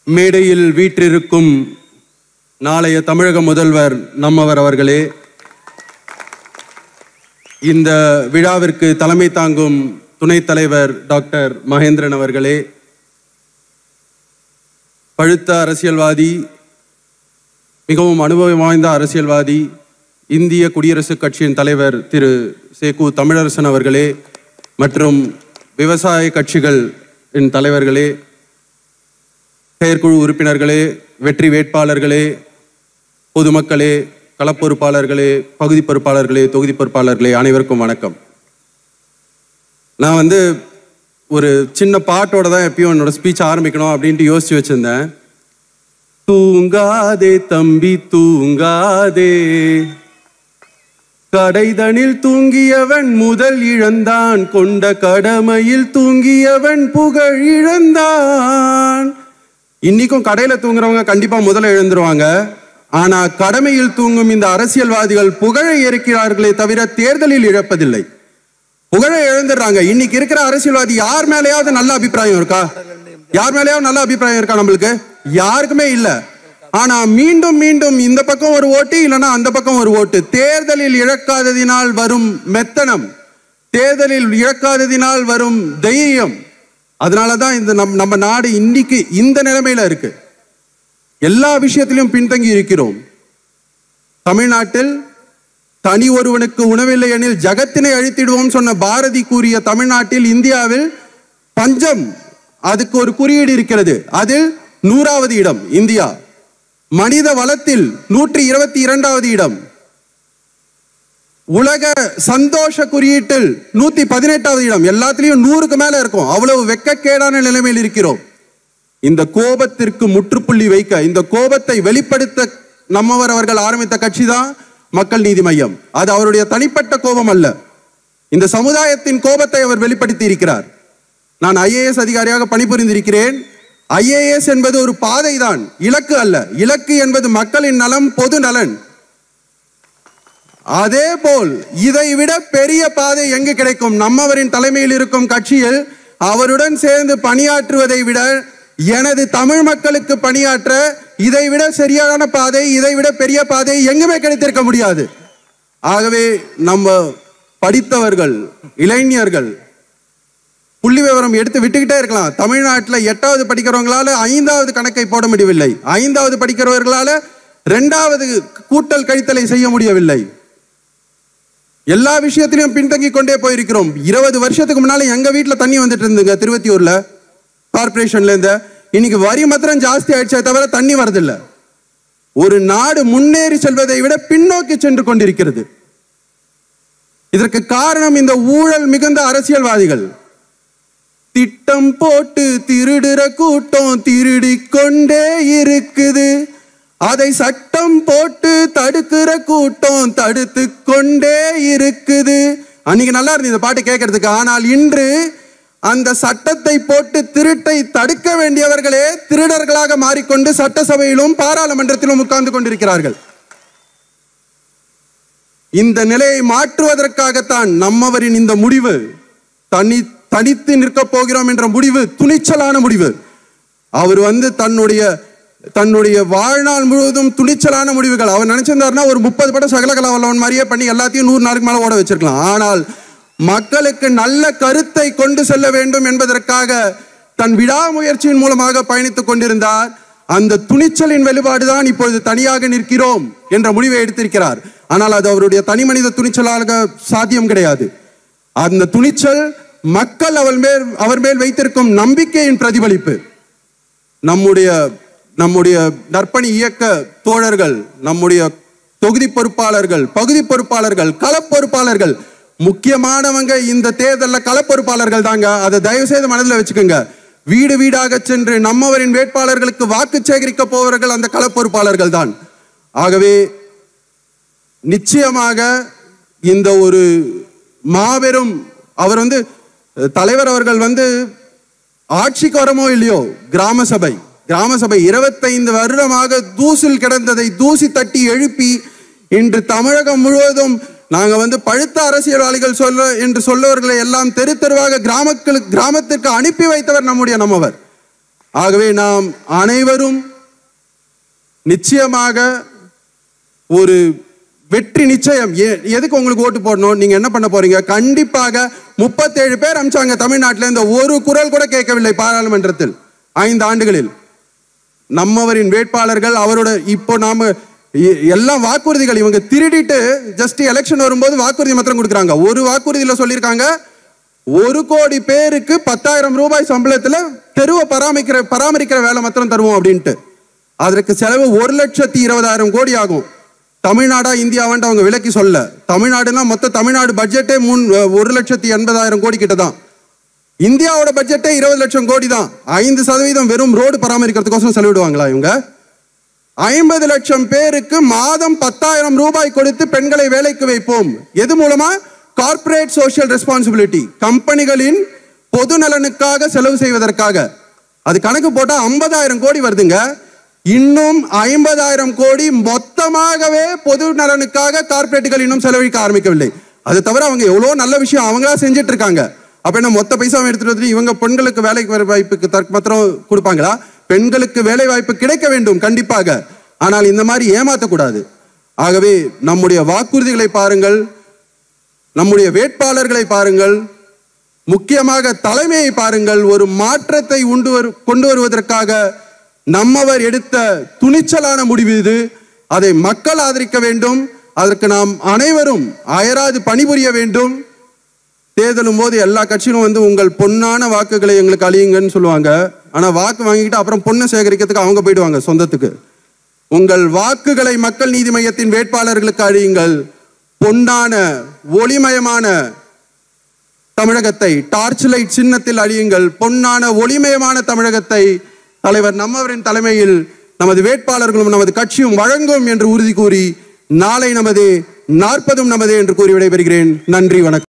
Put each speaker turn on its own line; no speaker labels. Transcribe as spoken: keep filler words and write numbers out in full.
மேடையில் வீற்றிருக்கும் நாளைய தமிழக முதல்வர் நம்மவர் அவர்களே, இந்த விழாவிற்கு தலைமை தாங்கும் துணைத் தலைவர் டாக்டர் மகேந்திரன் அவர்களே, பழுத்த அரசியல்வாதி, மிகவும் அனுபவம் வாய்ந்த அரசியல்வாதி, இந்திய குடியரசுக் கட்சியின் தலைவர் திரு சேகு தமிழரசன் அவர்களே, மற்றும் விவசாய கட்சிகளின் தலைவர்களே, செயற்குழு உறுப்பினர்களே, வெற்றி வேட்பாளர்களே, பொதுமக்களே, களப்பொறுப்பாளர்களே, பகுதி பொறுப்பாளர்களே, தொகுதி பொறுப்பாளர்களே, அனைவருக்கும் வணக்கம். நான் வந்து ஒரு சின்ன பாட்டோட தான் எப்பயும் என்னோட ஸ்பீச் ஆரம்பிக்கணும் அப்படின்ட்டு யோசிச்சு வச்சிருந்தேன். தூங்காதே தம்பி தூங்காதே, கடைதனில் தூங்கியவன் முதல் இழந்தான், கொண்ட கடமையில் தூங்கியவன் புகழ் இழந்தான். இன்னைக்கும் கடையில தூங்குறவங்க கண்டிப்பா முதல்ல எழுந்துருவாங்க. ஆனா கடமையில் தூங்கும் இந்த அரசியல்வாதிகள் புகழை இருக்கிறார்களே தவிர தேர்தலில் இழப்பதில்லை. புகழை இழந்துடுறாங்க. இன்னைக்கு இருக்கிற அரசியல்வாதி யார் மேலேயாவது நல்ல அபிப்பிராயம் இருக்கா? யார் மேலேயாவது நல்ல அபிப்பிராயம் இருக்கா? நம்மளுக்கு யாருக்குமே இல்ல. ஆனா மீண்டும் மீண்டும் இந்த பக்கம் ஒரு ஓட்டு, இல்லைன்னா அந்த பக்கம் ஒரு ஓட்டு. தேர்தலில் இழக்காததினால் வரும் மெத்தனம், தேர்தலில் இழக்காததினால் வரும் தைரியம், அதனாலதான் இந்த நம் நம்ம நாடு இன்னைக்கு இந்த நிலைமையில இருக்கு. எல்லா விஷயத்திலும் பின்தங்கி இருக்கிறோம். தமிழ்நாட்டில் தனி ஒருவனுக்கு உணவில்லை எனில் ஜகத்தினை அழித்திடுவோம் சொன்ன பாரதி கூறிய தமிழ்நாட்டில், இந்தியாவில் பஞ்சம் அதுக்கு ஒரு குறியீடு இருக்கிறது. அதில் நூறாவது இடம் இந்தியா. மனித வளத்தில் நூற்றி இருபத்தி இரண்டாவது இடம். உலக சந்தோஷ குறியீட்டில் நூத்தி பதினெட்டாவது இடம். எல்லாத்திலையும் நூறுக்கு மேல இருக்கும். அவ்வளவு வெட்கக்கேடான நிலைமையில் இருக்கிறோம். இந்த கோபத்திற்கு முற்றுப்புள்ளி வைக்க, இந்த கோபத்தை வெளிப்படுத்த நம்மவர் அவர்கள் ஆரம்பித்த கட்சி தான் மக்கள் நீதி மையம். அது அவருடைய தனிப்பட்ட கோபம் அல்ல, இந்த சமுதாயத்தின் கோபத்தை அவர் வெளிப்படுத்தி இருக்கிறார். நான் ஐஏஎஸ் அதிகாரியாக பணிபுரிந்திருக்கிறேன். ஐஏஎஸ் என்பது ஒரு பாதை தான், இலக்கு அல்ல. இலக்கு என்பது மக்களின் நலம், பொது நலன். அதே போல் இதை விட பெரிய பாதை எங்கு கிடைக்கும்? நம்மவரின் தலைமையில் இருக்கும் கட்சியில் அவருடன் சேர்ந்து பணியாற்றுவதை விட, எனது தமிழ் மக்களுக்கு பணியாற்ற இதை விட சரியான பாதை, இதை விட பெரிய பாதை எங்குமே கிடைத்திருக்க முடியாது. ஆகவே நம்ம படித்தவர்கள், இளைஞர்கள் புள்ளி விவரம் எடுத்து விட்டுக்கிட்டே இருக்கலாம். தமிழ்நாட்டில் எட்டாவது படிக்கிறவங்களால ஐந்தாவது கணக்கை போட முடியவில்லை, ஐந்தாவது படிக்கிறவர்களால இரண்டாவது கூட்டல் கழித்தலை செய்ய முடியவில்லை. எல்லா விஷயத்திலையும் பின்தங்கி கொண்டே போயிருக்கிறோம். இருபது வருஷத்துக்கு முன்னால எங்க வீட்டில் தண்ணி வந்துட்டு இருந்துங்க திருவத்தியூர்ல கார்பரேஷன்ல இருந்து. இன்னைக்கு வரி மாத்திரம் ஜாஸ்தி ஆயிடுச்சே தவிர தண்ணி வரதில்லை. ஒரு நாடு முன்னேறி செல்வதை விட பின்னோக்கி சென்று கொண்டிருக்கிறது. இதற்கு காரணம் இந்த ஊழல் மிகுந்த அரசியல்வாதிகள். திட்டம் போட்டு திருடுற கூட்டம் திருடி கொண்டே இருக்குது, அதை சட்டம் போட்டு தடுக்கிற கூட்டம் தடுத்து கொண்டே இருக்குது. அன்னைக்கு நல்லா இருந்தது இந்த பாட்டு கேட்கறதுக்கு. ஆனால் இன்று அந்த சட்டத்தை போட்டு திருட்டை தடுக்க வேண்டியவர்களே திருடர்களாக மாறிக்கொண்டு சட்டசபையிலும் பாராளுமன்றத்திலும் உட்கார்ந்து கொண்டிருக்கிறார்கள். இந்த நிலையை மாற்றுவதற்காகத்தான் நம்மவரின் இந்த முடிவு. தனி தனித்து நிற்க போகிறோம் என்ற முடிவு துணிச்சலான முடிவு. அவர் வந்து தன்னுடைய தன்னுடைய வாழ்நாள் முழுவதும் துணிச்சலான முடிவுகள். அவர் நினைச்சிருந்தாருன்னா ஒரு முப்பது படம் சகலகலா வல்லவன் மாதிரியே பண்ணி எல்லாத்தையும் நூறு நாளுக்கு மேல ஓட வச்சிருக்கலாம். ஆனால் மக்களுக்கு நல்ல கருத்தை கொண்டு செல்ல வேண்டும் என்பதற்காக தன் விடாமுயற்சியின் மூலமாக பயணித்துக் கொண்டிருந்தார். அந்த துணிச்சலின் வெளிப்பாடுதான் இப்பொழுது தனியாக நிற்கிறோம் என்ற முடிவை எடுத்திருக்கிறார். ஆனால் அது அவருடைய தனி மனித துணிச்சலாக சாத்தியம் கிடையாது. அந்த துணிச்சல் மக்கள் அவர் மேல் அவர் மேல் வைத்திருக்கும் நம்பிக்கையின் பிரதிபலிப்பு. நம்முடைய நம்முடைய நற்பணி இயக்க தோழர்கள், நம்முடைய தொகுதி பொறுப்பாளர்கள், பகுதி பொறுப்பாளர்கள், களப்பொறுப்பாளர்கள், முக்கியமானவங்க இந்த தேர்தலில் களப்பொறுப்பாளர்கள் தாங்க. அதை தயவு செய்து மனதில் வச்சுக்கோங்க. வீடு வீடாக சென்று நம்மவரின் வேட்பாளர்களுக்கு வாக்கு சேகரிக்க போவர்கள் அந்த களப்பொறுப்பாளர்கள் தான். ஆகவே நிச்சயமாக இந்த ஒரு மாபெரும், அவர் வந்து தலைவர் அவர்கள் வந்து ஆட்சிக்கு வரமோ இல்லையோ, கிராம சபை கிராம சபை இருபத்தைந்து வருடமாக தூசில் கிடந்ததை தூசி தட்டி எழுப்பி இன்று தமிழகம் முழுவதும் நாங்க வந்து பழுத்த அரசியல்வாதிகள் சொல்ல என்று சொல்லவர்களை எல்லாம் தெரு தெருவாக கிராமங்களுக்கு கிராமத்திற்கு அனுப்பி வைத்தவர் நம்முடைய நம்மவர். ஆகவே நாம் அனைவரும் நிச்சயமாக ஒரு வெற்றி நிச்சயம். எதுக்கு உங்களுக்கு ஓட்டு போடணும்? நீங்க என்ன பண்ண போறீங்க? கண்டிப்பாக முப்பத்தேழு பேர் அமிச்சாங்க தமிழ்நாட்டில், இந்த ஒரு குரல் கூட கேட்கவில்லை பாராளுமன்றத்தில் ஐந்து ஆண்டுகளில். நம்மவரின் வேட்பாளர்கள் அவரோட இப்போ நாம எல்லாம் வாக்குறுதிகள் இவங்க திருடிட்டு ஜஸ்ட் எலெக்ஷன் வரும்போது வாக்குறுதி மாத்திரம் கொடுக்குறாங்க. ஒரு வாக்குறுதியில் சொல்லியிருக்காங்க ஒரு கோடி பேருக்கு பத்தாயிரம் ரூபாய் சம்பளத்தில் தெருவை பராமரிக்கிற பராமரிக்கிற வேலை மாத்திரம் தருவோம் அப்படின்ட்டு. அதற்கு செலவு ஒரு லட்சத்தி இருபதாயிரம் கோடி ஆகும். தமிழ்நாடா இந்தியாவான்ட்டு அவங்க விலக்கி சொல்ல. தமிழ்நாடுனா மொத்த தமிழ்நாடு பட்ஜெட்டே மூணு ஒரு லட்சத்தி எண்பதாயிரம் கோடி கிட்ட தான். இந்தியாவோட பட்ஜெட்டே இருபது லட்சம் கோடி தான். ஐந்து சதவீதம் வெறும் ரோடு பராமரிக்கிறதுக்கோசம் செலவிடுவாங்களா இவங்க? ஐம்பது லட்சம் பேருக்கு மாதம் பத்தாயிரம் ரூபாய் கொடுத்து பெண்களை வேலைக்கு வைப்போம். எது மூலமா? கார்ப்பரேட் சோஷியல் ரெஸ்பான்சிபிலிட்டி, கம்பெனிகளின் பொது நலனுக்காக செலவு செய்வதற்காக. அது கணக்கு போட்டா ஐம்பதாயிரம் கோடி வருதுங்க. இன்னும் ஐம்பதாயிரம் கோடி மொத்தமாகவே பொது நலனுக்காக கார்ப்பரேட்டுகள் இன்னும் செலவழிக்க ஆரம்பிக்கவில்லை. அது தவிர அவங்க எவ்வளவு நல்ல விஷயம் அவங்களா செஞ்சிட்டு இருக்காங்க. அப்ப என்ன மொத்த பைசாவை எடுத்துட்டு வந்து இவங்க பெண்களுக்கு வேலை வாய்ப்புக்கு மாத்திரம் கொடுப்பாங்களா? பெண்களுக்கு வேலை வாய்ப்பு கிடைக்க வேண்டும் கண்டிப்பாக. ஆனால் இந்த மாதிரி ஏமாற்றக்கூடாது. ஆகவே நம்முடைய வாக்குறுதிகளை பாருங்கள், நம்முடைய வேட்பாளர்களை பாருங்கள், முக்கியமாக தலைமையை பாருங்கள். ஒரு மாற்றத்தை உண்டு கொண்டு வருவதற்காக நம்மவர் எடுத்த துணிச்சலான முடிவு இது. அதை மக்கள் ஆதரிக்க வேண்டும். அதற்கு நாம் அனைவரும் அயராது பணிபுரிய வேண்டும். தேர்தலும் போது எல்லா கட்சியிலும் வந்து உங்கள் பொன்னான வாக்குகளை எங்களுக்கு அழியுங்கன்னு சொல்லுவாங்க. ஆனா வாக்கு வாங்கிக்கிட்டு அப்புறம் பொண்ணை சேகரிக்கிறதுக்கு அவங்க போயிடுவாங்க சொந்தத்துக்கு. உங்கள் வாக்குகளை மக்கள் நீதி மையத்தின் வேட்பாளர்களுக்கு அழியுங்கள். பொன்னான ஒளிமயமான தமிழகத்தை டார்ச் லைட் சின்னத்தில் அழியுங்கள். பொன்னான ஒளிமயமான தமிழகத்தை தலைவர் நம்மவரின் தலைமையில் நமது வேட்பாளர்களும் நமது கட்சியும் வழங்கும் என்று உறுதி கூறி நாளை நமது நாற்பதும் நமது என்று கூறி விடைபெறுகிறேன். நன்றி, வணக்கம்.